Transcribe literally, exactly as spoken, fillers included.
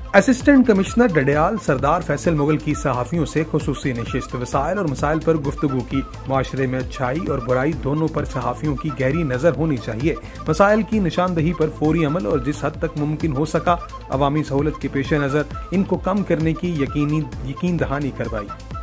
Assistant commissioner Dadyal Sardar Faisal Mughal की सहाफियों से खुसूसी नशिस्त वसाइल और मसाइल पर गुफ्तगू की। माशरे में अच्छाई और बुराई दोनों पर सहाफियों की गहरी नजर होनी चाहिए। मसाइल की निशानदही पर फौरी अमल और जिस हद तक मुमकिन हो सका अवामी सहूलत के पेश नजर इनको कम करने की यकीनी यकीन दहानी करवाई।